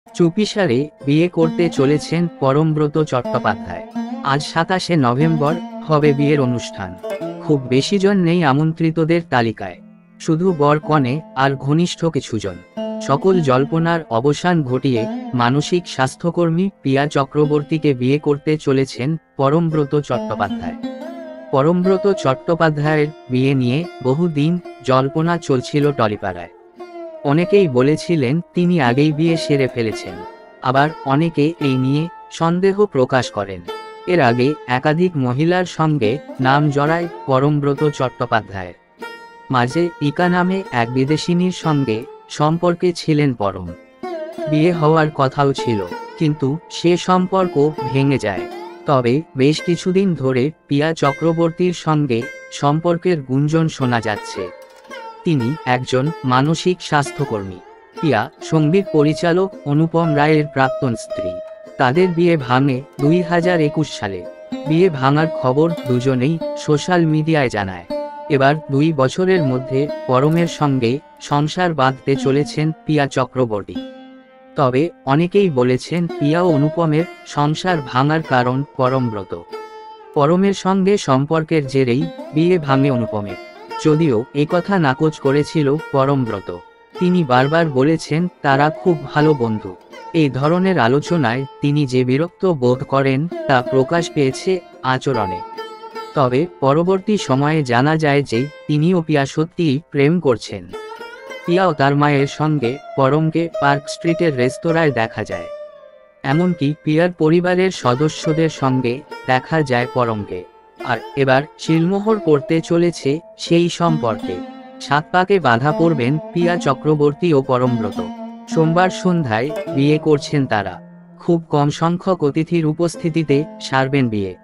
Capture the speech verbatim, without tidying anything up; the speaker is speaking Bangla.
চুপিসারে বিয়ে করতে চলেছেন পরমব্রত চট্টোপাধ্যায়। আজ সাতাশে নভেম্বর হবে বিয়ের অনুষ্ঠান। খুব বেশি জন নেই আমন্ত্রিতদের তালিকায়, শুধু বর কনে আর ঘনিষ্ঠ কিছুজন। সকল জল্পনার অবসান ঘটিয়ে মানসিক স্বাস্থ্যকর্মী পিয়া চক্রবর্তীকে বিয়ে করতে চলেছেন পরমব্রত চট্টোপাধ্যায়। পরমব্রত চট্টোপাধ্যায়ের বিয়ে নিয়ে বহুদিন জল্পনা চলছিল টলিপাড়ায়। অনেকেই বলেছিলেন তিনি আগেই বিয়ে সেরে ফেলেছেন, আবার অনেকে এই নিয়ে সন্দেহ প্রকাশ করেন। এর আগে একাধিক মহিলার সঙ্গে নাম জড়ায় পরমব্রত চট্টোপাধ্যায়ের। মাঝে ইকা নামে এক বিদেশিনীর সঙ্গে সম্পর্কে ছিলেন পরম। বিয়ে হওয়ার কথাও ছিল, কিন্তু সে সম্পর্ক ভেঙে যায়। তবে বেশ কিছুদিন ধরে পিয়া চক্রবর্তীর সঙ্গে সম্পর্কের গুঞ্জন শোনা যাচ্ছে। তিনি একজন মানসিক স্বাস্থ্যকর্মী। পিয়া সঙ্গীত পরিচালক অনুপম রায়ের প্রাক্তন স্ত্রী। তাদের বিয়ে ভাঙে দুই হাজার একুশ সালে। বিয়ে ভাঙার খবর দুজনেই সোশ্যাল মিডিয়ায় জানায়। এবার দুই বছরের মধ্যে পরমের সঙ্গে সংসার বাঁধতে চলেছেন পিয়া চক্রবর্তী। তবে অনেকেই বলেছেন পিয়া ও অনুপমের সংসার ভাঙার কারণ পরমব্রত। পরমের সঙ্গে সম্পর্কের জেরেই বিয়ে ভাঙে অনুপমের, যদিও একথা নাকচ করেছিল পরমব্রত। তিনি বারবার বলেছেন তারা খুব ভালো বন্ধু। এই ধরনের আলোচনায় তিনি যে বিরক্ত বোধ করেন তা প্রকাশ পেয়েছে আচরণে। তবে পরবর্তী সময়ে জানা যায় যে তিনি ও পিয়া সত্যিই প্রেম করছেন। পিয়াও তার মায়ের সঙ্গে পরমকে পার্ক স্ট্রিটের রেস্তোরাঁয় দেখা যায়। এমনকি পিয়ার পরিবারের সদস্যদের সঙ্গে দেখা যায় পরমকে। আর এবার শিলমোহর পড়তে চলেছে সেই সম্পর্কে। সাত পাকে বাধা পড়বেন পিয়া চক্রবর্তী ও পরমব্রত। সোমবার সন্ধ্যায় বিয়ে করছেন তারা। খুব কম সংখ্যক অতিথির উপস্থিতিতে সারবেন বিয়ে।